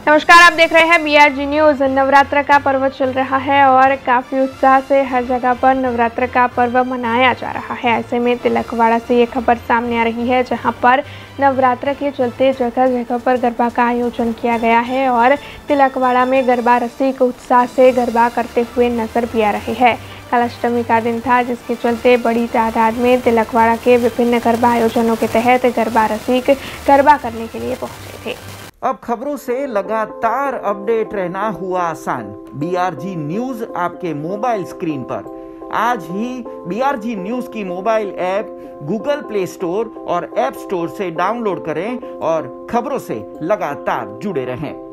नमस्कार, आप देख रहे हैं BRG न्यूज। नवरात्र का पर्व चल रहा है और काफी उत्साह से हर जगह पर नवरात्र का पर्व मनाया जा रहा है। ऐसे में तिलकवाड़ा से ये खबर सामने आ रही है, जहां पर नवरात्र के चलते जगह जगह पर गरबा का आयोजन किया गया है और तिलकवाड़ा में गरबा रसिक उत्साह से गरबा करते हुए नजर भी आ रहे हैं। कल अष्टमी का दिन था, जिसके चलते बड़ी तादाद में तिलकवाड़ा के विभिन्न गरबा आयोजनों के तहत गरबा रसिक गरबा करने के लिए पहुंचे थे। अब खबरों से लगातार अपडेट रहना हुआ आसान। BRG न्यूज आपके मोबाइल स्क्रीन पर। आज ही BRG न्यूज की mobile app Google Play Store और ऐप स्टोर से डाउनलोड करें और खबरों से लगातार जुड़े रहें।